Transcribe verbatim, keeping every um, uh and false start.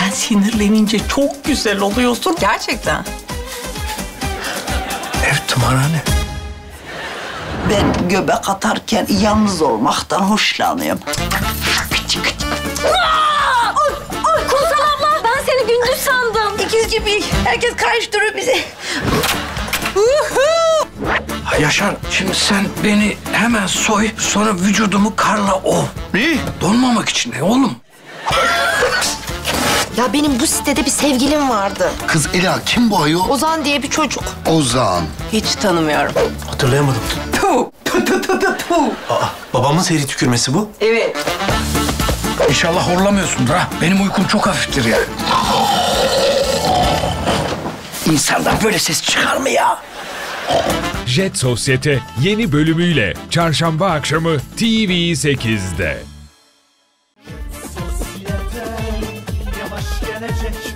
Sen sinirlenince çok güzel oluyorsun. Gerçekten. Ev tımarhane. Ben göbek atarken yalnız olmaktan hoşlanıyorum. Ay, ay Kumsal abla, ben seni gündüz sandım. İkiz gibi herkes karıştırıyor bizi. Ha, Yaşar, şimdi sen beni hemen soy, sonra vücudumu karla ov. Ne? Donmamak için ne oğlum? Ya benim bu sitede bir sevgilim vardı. Kız Ela, kim bu ayol? Ozan diye bir çocuk. Ozan. Hiç tanımıyorum. Hatırlayamadım. Tu, tu, tu, tu, tu, tu. Aa, babamın seri tükürmesi bu. Evet. İnşallah horlamıyorsundur ha. Benim uykum çok hafiftir yani. İnsandan böyle ses çıkar mı ya? Jet Sosyete yeni bölümüyle Çarşamba akşamı T V sekizde. Yavaş gelecek